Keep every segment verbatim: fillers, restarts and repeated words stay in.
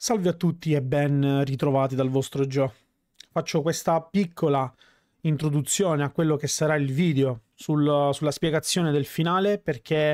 Salve a tutti e ben ritrovati dal vostro Gio. Faccio questa piccola introduzione a quello che sarà il video sul, sulla spiegazione del finale, perché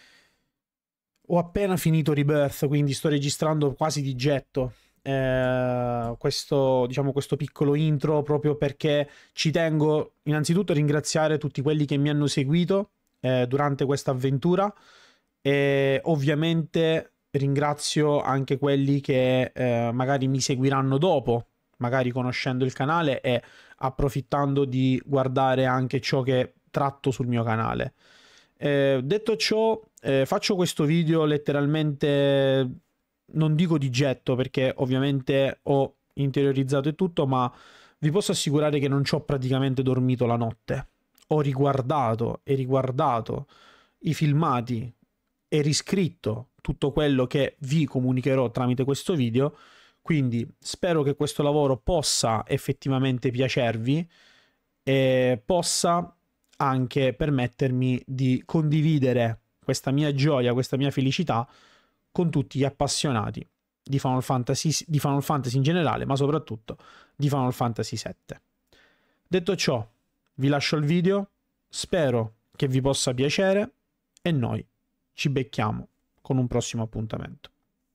ho appena finito Rebirth, quindi sto registrando quasi di getto eh, questo, diciamo, questo piccolo intro, proprio perché ci tengo innanzitutto a ringraziare tutti quelli che mi hanno seguito eh, durante questa avventura e ovviamente ringrazio anche quelli che eh, magari mi seguiranno dopo, magari conoscendo il canale e approfittando di guardare anche ciò che tratto sul mio canale. Eh, detto ciò, eh, faccio questo video letteralmente, non dico di getto perché ovviamente ho interiorizzato e tutto, ma vi posso assicurare che non ci ho praticamente dormito la notte. Ho riguardato e riguardato i filmati e riscritto tutto quello che vi comunicherò tramite questo video, quindi spero che questo lavoro possa effettivamente piacervi e possa anche permettermi di condividere questa mia gioia, questa mia felicità con tutti gli appassionati di Final Fantasy, di Final Fantasy in generale, ma soprattutto di Final Fantasy sette. Detto ciò, vi lascio il video, spero che vi possa piacere e noi ci becchiamo con un prossimo appuntamento.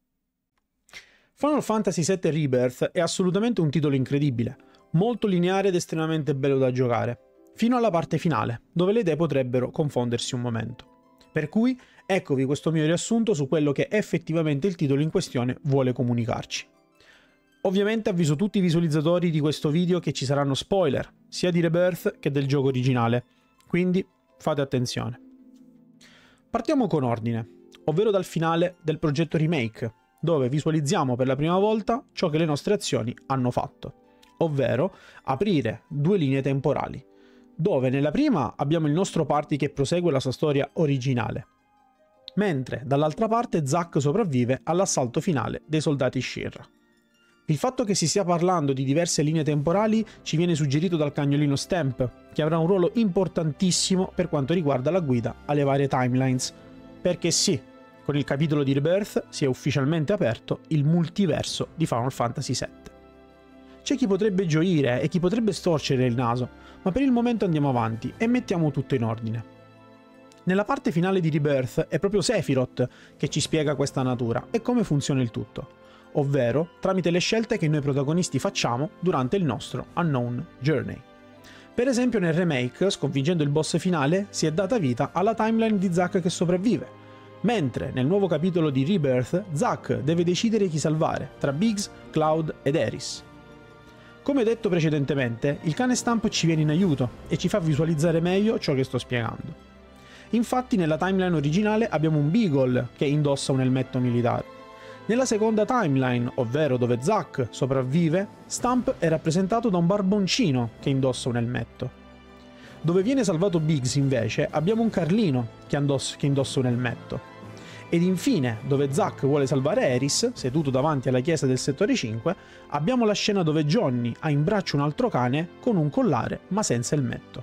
Final Fantasy sette Rebirth è assolutamente un titolo incredibile, molto lineare ed estremamente bello da giocare, fino alla parte finale, dove le idee potrebbero confondersi un momento. Per cui, eccovi questo mio riassunto su quello che effettivamente il titolo in questione vuole comunicarci. Ovviamente avviso tutti i visualizzatori di questo video che ci saranno spoiler, sia di Rebirth che del gioco originale, quindi fate attenzione. Partiamo con ordine, ovvero dal finale del progetto Remake, dove visualizziamo per la prima volta ciò che le nostre azioni hanno fatto, ovvero aprire due linee temporali, dove nella prima abbiamo il nostro party che prosegue la sua storia originale, mentre dall'altra parte Zack sopravvive all'assalto finale dei soldati Shinra. Il fatto che si stia parlando di diverse linee temporali ci viene suggerito dal cagnolino Stamp, che avrà un ruolo importantissimo per quanto riguarda la guida alle varie timelines, perché sì, con il capitolo di Rebirth si è ufficialmente aperto il multiverso di Final Fantasy sette. C'è chi potrebbe gioire e chi potrebbe storcere il naso, ma per il momento andiamo avanti e mettiamo tutto in ordine. Nella parte finale di Rebirth è proprio Sephiroth che ci spiega questa natura e come funziona il tutto, ovvero tramite le scelte che noi protagonisti facciamo durante il nostro Unknown Journey. Per esempio nel remake, sconfiggendo il boss finale, si è data vita alla timeline di Zack che sopravvive, mentre nel nuovo capitolo di Rebirth, Zack deve decidere chi salvare tra Biggs, Cloud ed Aeris. Come detto precedentemente, il cane Stamp ci viene in aiuto e ci fa visualizzare meglio ciò che sto spiegando. Infatti nella timeline originale abbiamo un Beagle che indossa un elmetto militare. Nella seconda timeline, ovvero dove Zack sopravvive, Stamp è rappresentato da un barboncino che indossa un elmetto. Dove viene salvato Biggs invece abbiamo un Carlino che, indossa, che indossa un elmetto. Ed infine, dove Zack vuole salvare Aeris, seduto davanti alla chiesa del settore cinque, abbiamo la scena dove Johnny ha in braccio un altro cane con un collare ma senza elmetto.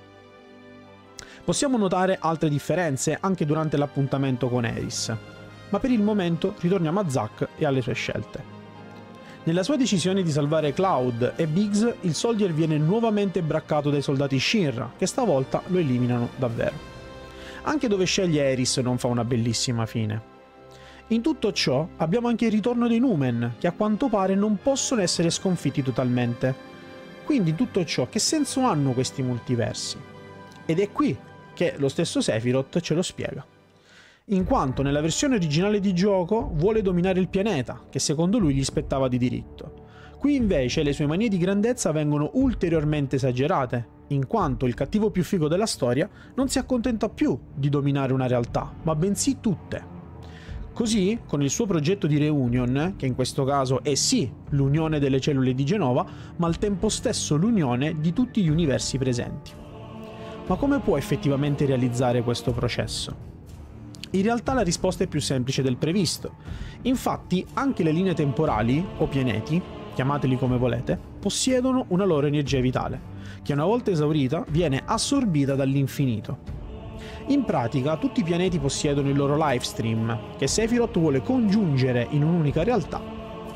Possiamo notare altre differenze anche durante l'appuntamento con Aeris, ma per il momento ritorniamo a Zack e alle sue scelte. Nella sua decisione di salvare Cloud e Biggs, il Soldier viene nuovamente braccato dai soldati Shinra, che stavolta lo eliminano davvero. Anche dove sceglie Aeris non fa una bellissima fine. In tutto ciò abbiamo anche il ritorno dei Numen, che a quanto pare non possono essere sconfitti totalmente. Quindi in tutto ciò che senso hanno questi multiversi? Ed è qui che lo stesso Sephiroth ce lo spiega. In quanto nella versione originale di gioco vuole dominare il pianeta, che secondo lui gli spettava di diritto. Qui invece le sue manie di grandezza vengono ulteriormente esagerate, in quanto il cattivo più figo della storia non si accontenta più di dominare una realtà, ma bensì tutte. Così, con il suo progetto di Reunion, che in questo caso è sì l'unione delle cellule di Genova, ma al tempo stesso l'unione di tutti gli universi presenti. Ma come può effettivamente realizzare questo processo? In realtà la risposta è più semplice del previsto. Infatti anche le linee temporali, o pianeti, chiamateli come volete, possiedono una loro energia vitale, che una volta esaurita viene assorbita dall'infinito. In pratica tutti i pianeti possiedono il loro life stream, che Sephiroth vuole congiungere in un'unica realtà.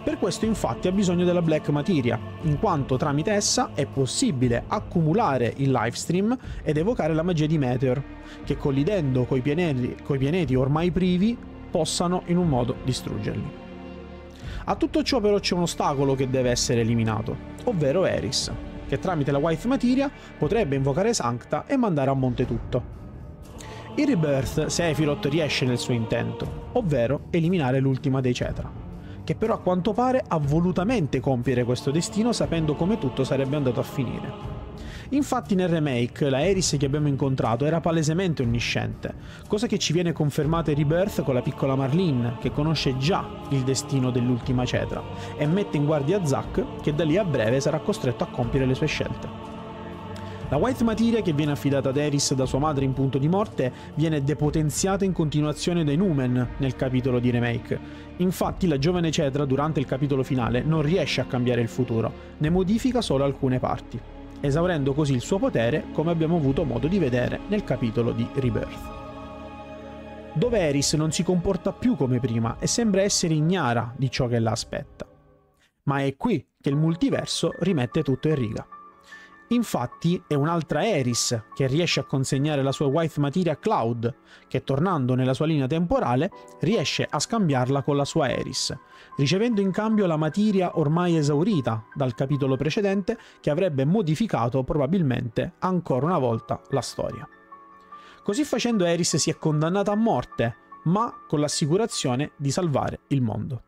Per questo infatti ha bisogno della Black Materia, in quanto tramite essa è possibile accumulare il Lifestream ed evocare la magia di Meteor, che collidendo coi pianeti, coi pianeti ormai privi possano in un modo distruggerli. A tutto ciò però c'è un ostacolo che deve essere eliminato, ovvero Eris, che tramite la White Materia potrebbe invocare Sancta e mandare a monte tutto. In Rebirth Sephiroth riesce nel suo intento, ovvero eliminare l'ultima dei Cetra, che però a quanto pare ha volutamente compiere questo destino sapendo come tutto sarebbe andato a finire. Infatti nel remake la Eris che abbiamo incontrato era palesemente onnisciente, cosa che ci viene confermata in Rebirth con la piccola Marlene, che conosce già il destino dell'ultima Cetra e mette in guardia Zack, che da lì a breve sarà costretto a compiere le sue scelte. La White Materia che viene affidata ad Eris da sua madre in punto di morte viene depotenziata in continuazione dai Numen nel capitolo di remake. Infatti la giovane Cetra durante il capitolo finale non riesce a cambiare il futuro, ne modifica solo alcune parti, esaurendo così il suo potere come abbiamo avuto modo di vedere nel capitolo di Rebirth, dove Eris non si comporta più come prima e sembra essere ignara di ciò che la aspetta. Ma è qui che il multiverso rimette tutto in riga. Infatti è un'altra Eris che riesce a consegnare la sua White Materia a Cloud, che tornando nella sua linea temporale riesce a scambiarla con la sua Eris, ricevendo in cambio la materia ormai esaurita dal capitolo precedente che avrebbe modificato probabilmente ancora una volta la storia. Così facendo Eris si è condannata a morte, ma con l'assicurazione di salvare il mondo.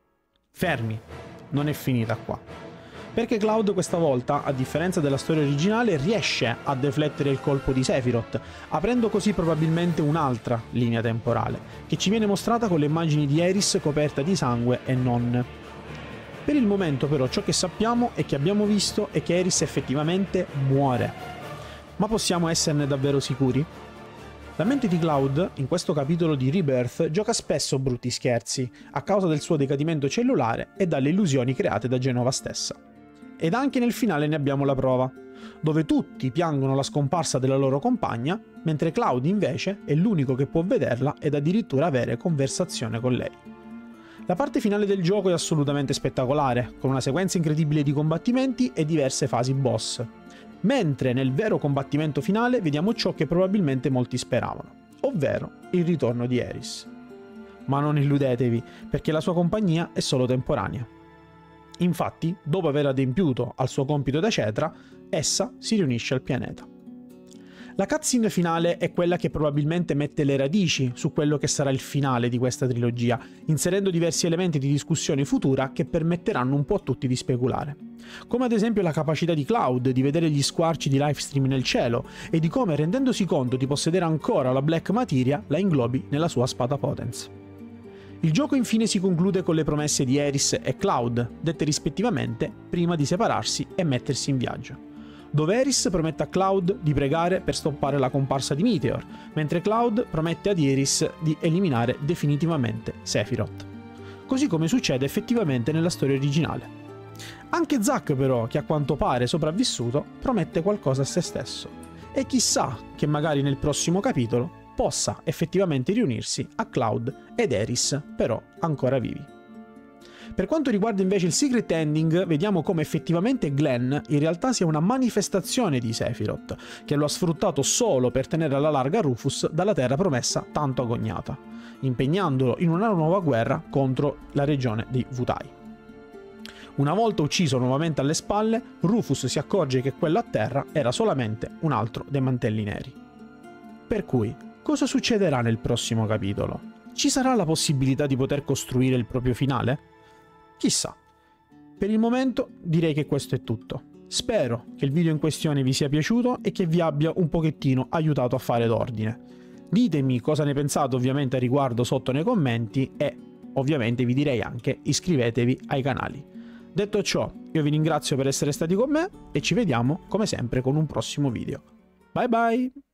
Fermi, non è finita qua. Perché Cloud questa volta, a differenza della storia originale, riesce a deflettere il colpo di Sephiroth, aprendo così probabilmente un'altra linea temporale, che ci viene mostrata con le immagini di Eris coperta di sangue e non. Per il momento però ciò che sappiamo e che abbiamo visto è che Eris effettivamente muore. Ma possiamo esserne davvero sicuri? La mente di Cloud, in questo capitolo di Rebirth, gioca spesso brutti scherzi, a causa del suo decadimento cellulare e dalle illusioni create da Jenova stessa. Ed anche nel finale ne abbiamo la prova, dove tutti piangono la scomparsa della loro compagna, mentre Cloud invece è l'unico che può vederla ed addirittura avere conversazione con lei. La parte finale del gioco è assolutamente spettacolare, con una sequenza incredibile di combattimenti e diverse fasi boss, mentre nel vero combattimento finale vediamo ciò che probabilmente molti speravano, ovvero il ritorno di Eris. Ma non illudetevi, perché la sua compagnia è solo temporanea. Infatti, dopo aver adempiuto al suo compito da Cetra, essa si riunisce al pianeta. La cutscene finale è quella che probabilmente mette le radici su quello che sarà il finale di questa trilogia, inserendo diversi elementi di discussione futura che permetteranno un po' a tutti di speculare. Come ad esempio la capacità di Cloud di vedere gli squarci di Lifestream nel cielo e di come, rendendosi conto di possedere ancora la Black Materia, la inglobi nella sua spada Potence. Il gioco infine si conclude con le promesse di Eris e Cloud, dette rispettivamente prima di separarsi e mettersi in viaggio, dove Eris promette a Cloud di pregare per stoppare la comparsa di Meteor, mentre Cloud promette ad Iris di eliminare definitivamente Sephiroth, così come succede effettivamente nella storia originale. Anche Zack però, che a quanto pare è sopravvissuto, promette qualcosa a se stesso, e chissà che magari nel prossimo capitolo possa effettivamente riunirsi a Cloud ed Eris, però ancora vivi. Per quanto riguarda invece il secret ending, vediamo come effettivamente Glenn in realtà sia una manifestazione di Sephiroth, che lo ha sfruttato solo per tenere alla larga Rufus dalla terra promessa tanto agognata, impegnandolo in una nuova guerra contro la regione di Wutai. Una volta ucciso nuovamente alle spalle, Rufus si accorge che quello a terra era solamente un altro dei mantelli neri. Per cui, cosa succederà nel prossimo capitolo? Ci sarà la possibilità di poter costruire il proprio finale? Chissà. Per il momento direi che questo è tutto. Spero che il video in questione vi sia piaciuto e che vi abbia un pochettino aiutato a fare d'ordine. Ditemi cosa ne pensate ovviamente a riguardo sotto nei commenti e ovviamente vi direi anche iscrivetevi ai canali. Detto ciò, io vi ringrazio per essere stati con me e ci vediamo come sempre con un prossimo video. Bye bye!